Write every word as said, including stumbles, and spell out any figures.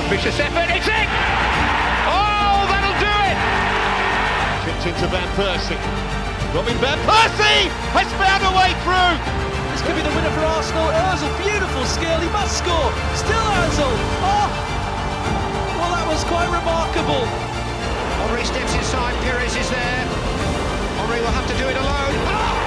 vicious effort, it's in! Oh, that'll do it! Chipped into Van Persie. Robin Van Persie has found a way through! This could be the winner for Arsenal. Ozil, beautiful skill, he must score. Still Ozil. Oh! Well, that was quite remarkable. Henry steps inside, Pires is there. Henry will have to do it alone. Oh!